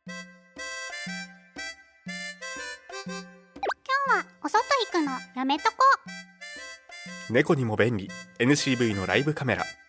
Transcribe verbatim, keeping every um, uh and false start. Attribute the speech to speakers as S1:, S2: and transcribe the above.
S1: 今日はお外行くのやめとこ。
S2: 猫にも便利 エヌシーブイ のライブカメラ。